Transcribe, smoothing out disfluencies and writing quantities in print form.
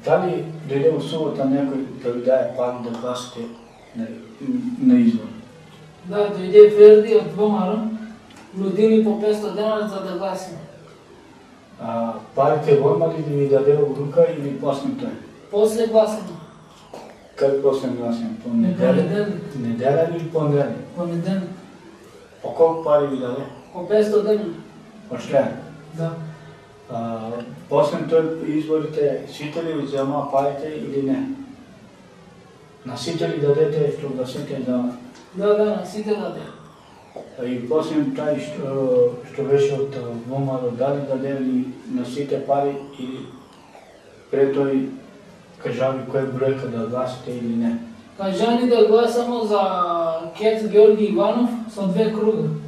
Дали дойде в субота някой да ви даде пак да гласите на избор? Да, дойде Ферди от ВМРО, години по 500 дена за да гласим. Парите го има ли да ви даде в рука или после той? После гласим. Как после гласим? Неделя или понеделник? Понеделник. По колко пари ви даде? По 500 дена. По член? Да. После той изборите, сите ли взема парите или не? На сите ли дадете, що гласите за... Да, на сите даде. И после taj što беше от ВМРО, дали даде ли на сите пари или пред той кажа ви кой бројка да гласите или не? Кажа ни да гласamo за Кец Георги Иванов со 2 круга.